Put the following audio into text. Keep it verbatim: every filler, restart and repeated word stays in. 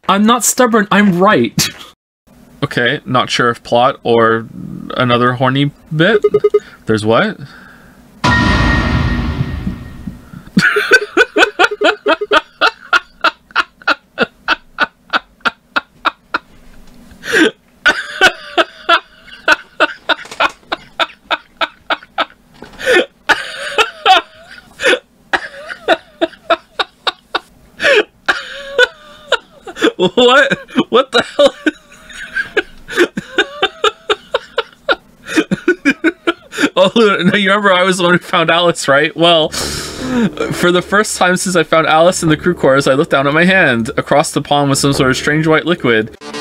I'm not stubborn, I'm right. Okay, not sure if plot or another horny bit. There's what? What? What the hell? Oh, no, you remember I was the one who found Alice, right? Well, for the first time since I found Alice in the crew quarters, I looked down at my hand. Across the pond was some sort of strange white liquid.